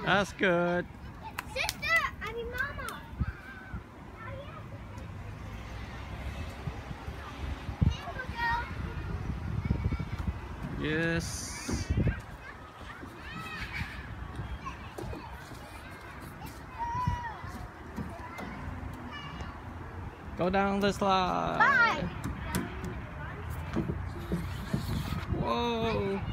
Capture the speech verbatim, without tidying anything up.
That's good. Sister, I mean Mama. Yes. Go down the slide. Bye. Whoa.